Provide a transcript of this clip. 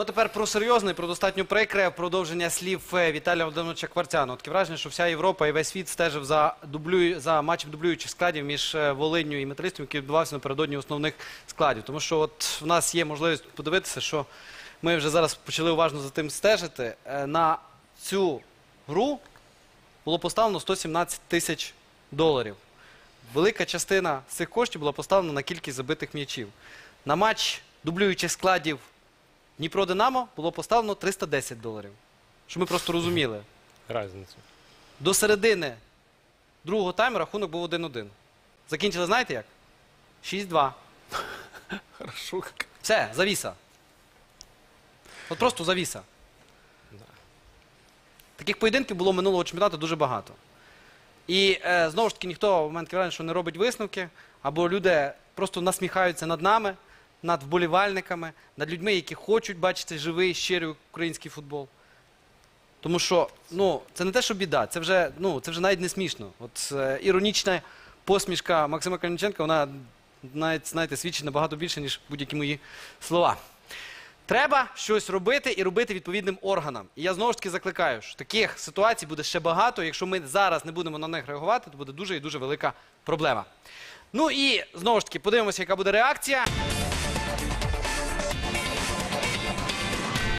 Ну, а тепер про серйозне, про достатньо прикре продовження слів Віталія Володимировича Кварцяного. Таке враження, що вся Європа і весь світ стежив за матчем дублюючих складів між Волинню і Металістом, який відбувався напередодні основних складів. Тому що от в нас є можливість подивитися, що ми вже зараз почали уважно за тим стежити. На цю гру було поставлено 117 тисяч доларів. Велика частина цих коштів була поставлена на кількість забитих м'ячів. На матч дублюючих складів Дніпро-Динамо було поставлено 310 доларів. Щоб ми просто розуміли. Разницю. До середини другого тайму рахунок був 1-1. Закінчили, знаєте як? 6-2. Хорошо. Все, завіса. От просто завіса. Таких поєдинків було минулого чемпіонату дуже багато. І знову ж таки ніхто в мене таке враження, що не робить висновки, або люди просто насміхаються над нами, над вболівальниками, над людьми, які хочуть бачити живий, щирий український футбол. Тому що, ну, це не те, що біда, це вже навіть не смішно. От іронічна посмішка Максима Калініченка, вона навіть, знаєте, свідчить набагато більше, ніж будь-які мої слова. Треба щось робити і робити відповідним органам. І я знову ж таки закликаю, що таких ситуацій буде ще багато. Якщо ми зараз не будемо на них реагувати, то буде дуже і дуже велика проблема. Ну і, знову ж таки, подивимося, яка буде реакція.